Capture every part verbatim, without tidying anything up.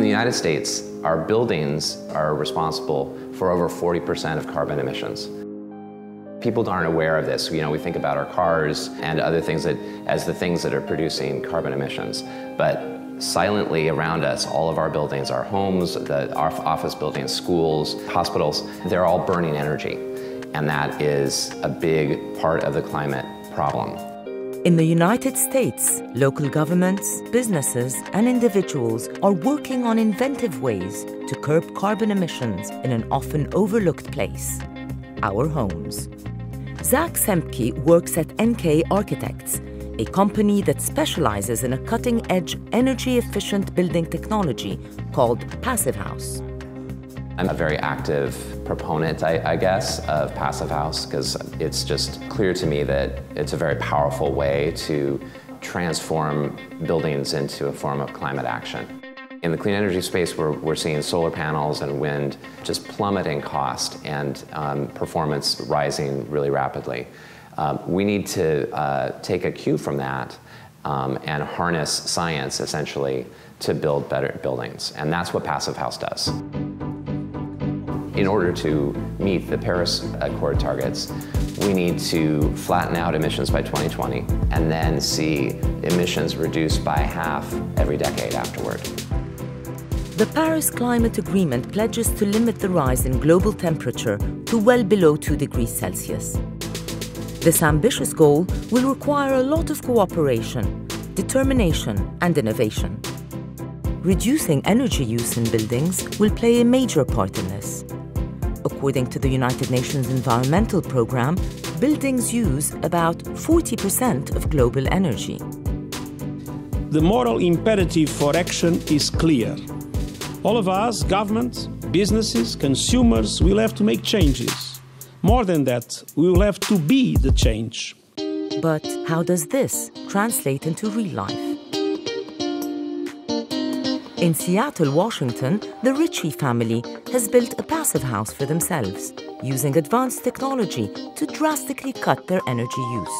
the United States, our buildings are responsible for over forty percent of carbon emissions. People aren't aware of this. You know, we think about our cars and other things that, as the things that are producing carbon emissions. But silently around us, all of our buildings, our homes, the, our office buildings, schools, hospitals, they're all burning energy. And that is a big part of the climate problem. In the United States, local governments, businesses, and individuals are working on inventive ways to curb carbon emissions in an often overlooked place, our homes. Zach Semke works at N K Architects, a company that specializes in a cutting-edge, energy-efficient building technology called Passive House. I'm a very active proponent, I, I guess, of Passive House because it's just clear to me that it's a very powerful way to transform buildings into a form of climate action. In the clean energy space, we're, we're seeing solar panels and wind just plummet in cost and um, performance rising really rapidly. Um, we need to uh, take a cue from that um, and harness science, essentially, to build better buildings. And that's what Passive House does. In order to meet the Paris Accord targets, we need to flatten out emissions by twenty twenty and then see emissions reduced by half every decade afterward. The Paris Climate Agreement pledges to limit the rise in global temperature to well below two degrees Celsius. This ambitious goal will require a lot of cooperation, determination, and innovation. Reducing energy use in buildings will play a major part in this. According to the United Nations Environmental Programme, buildings use about forty percent of global energy. The moral imperative for action is clear. All of us, governments, businesses, consumers, will have to make changes. More than that, we will have to be the change. But how does this translate into real life? In Seattle, Washington, the Ritchie family has built a passive house for themselves, using advanced technology to drastically cut their energy use.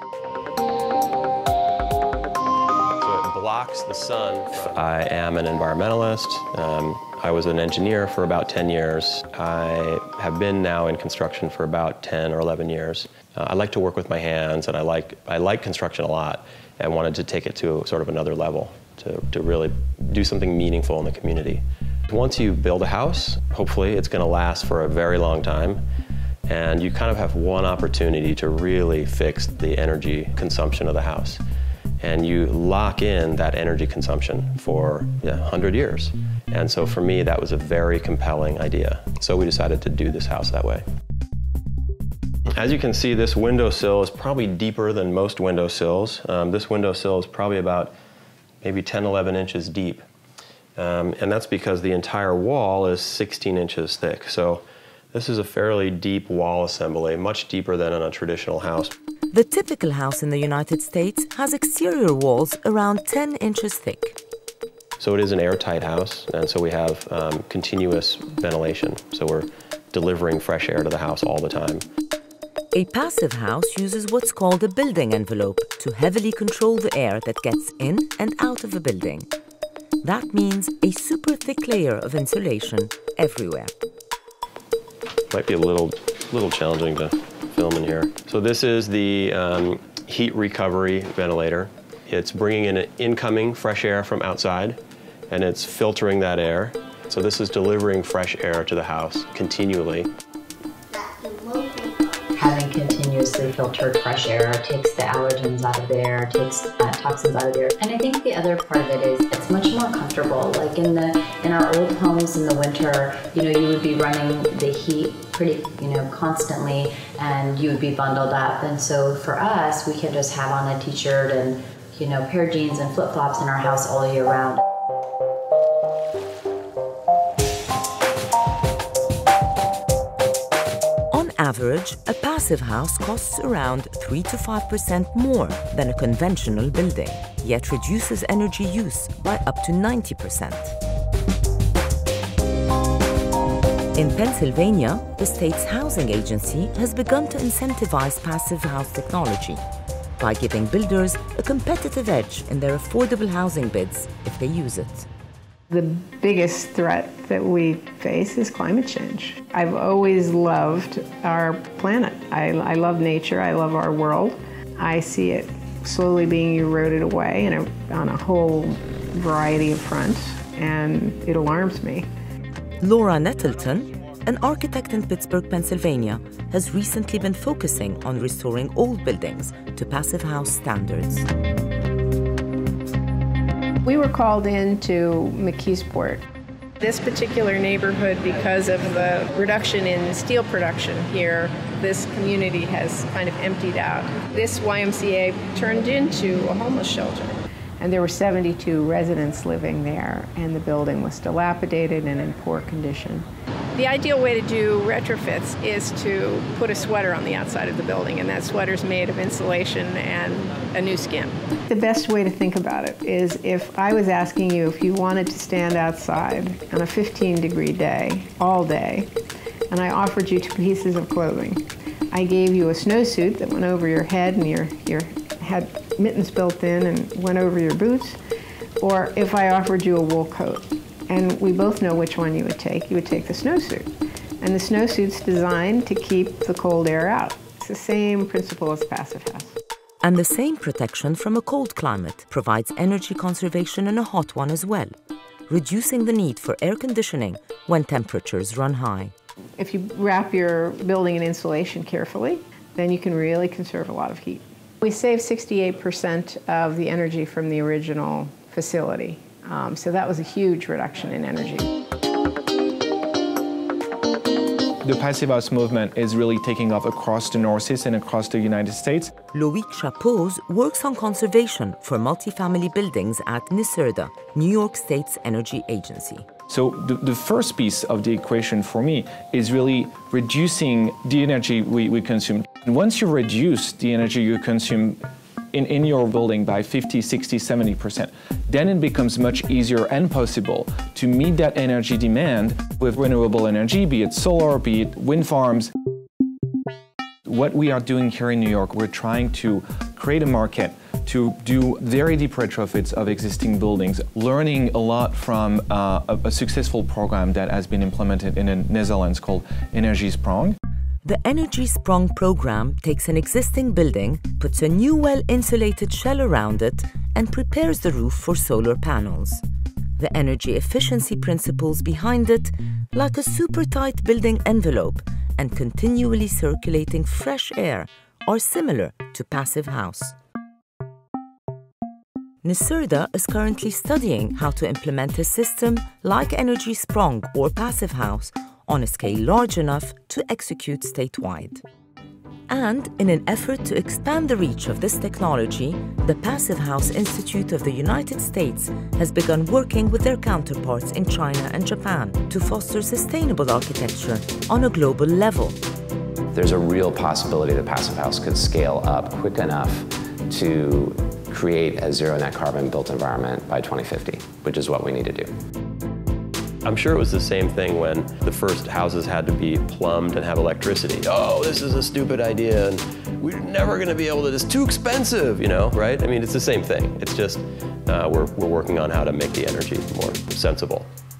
Blocks the sun. I am an environmentalist. Um, I was an engineer for about ten years. I have been now in construction for about ten or eleven years. Uh, I like to work with my hands, and I like, I like construction a lot, and wanted to take it to sort of another level, to, to really do something meaningful in the community. Once you build a house, hopefully it's going to last for a very long time, and you kind of have one opportunity to really fix the energy consumption of the house. And you lock in that energy consumption for yeah, one hundred years. And so for me, that was a very compelling idea. So we decided to do this house that way. As you can see, this windowsill is probably deeper than most windowsills. Um, this windowsill is probably about maybe ten, eleven inches deep. Um, and that's because the entire wall is sixteen inches thick. So this is a fairly deep wall assembly, much deeper than in a traditional house. The typical house in the United States has exterior walls around ten inches thick. So it is an airtight house, and so we have um, continuous ventilation. So we're delivering fresh air to the house all the time. A passive house uses what's called a building envelope to heavily control the air that gets in and out of a building. That means a super thick layer of insulation everywhere. Might be a little, little challenging to film in here. So this is the um, heat recovery ventilator. It's bringing in incoming fresh air from outside, and it's filtering that air. So this is delivering fresh air to the house continually. Having continuously filtered fresh air takes the allergens out of the air, takes uh, toxins out of the air. And I think the other part of it is it's much more comfortable. Like in the in our old homes in the winter, you know, you would be running the heat pretty, you know, constantly, and you would be bundled up. And so for us, we can just have on a t-shirt and, you know, pair of jeans and flip-flops in our house all year round. On average, a passive house costs around three to five percent more than a conventional building, yet reduces energy use by up to ninety percent. In Pennsylvania, the state's housing agency has begun to incentivize passive house technology by giving builders a competitive edge in their affordable housing bids if they use it. The biggest threat that we face is climate change. I've always loved our planet. I, I love nature, I love our world. I see it slowly being eroded away in a, on a whole variety of fronts, and it alarms me. Laura Nettleton, an architect in Pittsburgh, Pennsylvania, has recently been focusing on restoring old buildings to Passive House standards. We were called into McKeesport. This particular neighborhood, because of the reduction in steel production here, this community has kind of emptied out. This Y M C A turned into a homeless shelter. And there were seventy-two residents living there, and the building was dilapidated and in poor condition. The ideal way to do retrofits is to put a sweater on the outside of the building, and that sweater's made of insulation and a new skin. The best way to think about it is if I was asking you if you wanted to stand outside on a fifteen degree day, all day, and I offered you two pieces of clothing. I gave you a snowsuit that went over your head and your, your had mittens built in and went over your boots, or if I offered you a wool coat. And we both know which one you would take. You would take the snowsuit. And the snowsuit's designed to keep the cold air out. It's the same principle as Passive House. And the same protection from a cold climate provides energy conservation in a hot one as well, reducing the need for air conditioning when temperatures run high. If you wrap your building in insulation carefully, then you can really conserve a lot of heat. We saved sixty-eight percent of the energy from the original facility. Um, so that was a huge reduction in energy. The Passive House movement is really taking off across the Northeast and across the United States. Loïc Chapeau's works on conservation for multifamily buildings at NYSERDA, New York State's energy agency. So the, the first piece of the equation for me is really reducing the energy we, we consume. And once you reduce the energy you consume In, in your building by fifty, sixty, seventy percent, then it becomes much easier and possible to meet that energy demand with renewable energy, be it solar, be it wind farms. What we are doing here in New York, we're trying to create a market to do very deep retrofits of existing buildings, learning a lot from uh, a, a successful program that has been implemented in the Netherlands called Energie Sprong. The Energie Sprong program takes an existing building, puts a new well-insulated shell around it, and prepares the roof for solar panels. The energy efficiency principles behind it, like a super-tight building envelope and continually circulating fresh air, are similar to Passive House. NYSERDA is currently studying how to implement a system like Energie Sprong or Passive House on a scale large enough to execute statewide. And in an effort to expand the reach of this technology, the Passive House Institute of the United States has begun working with their counterparts in China and Japan to foster sustainable architecture on a global level. There's a real possibility that Passive House could scale up quick enough to create a zero net carbon built environment by twenty fifty, which is what we need to do. I'm sure it was the same thing when the first houses had to be plumbed and have electricity. Oh, this is a stupid idea, and we're never going to be able to, it's too expensive, you know, right? I mean, it's the same thing. It's just uh, we're, we're working on how to make the energy more sensible.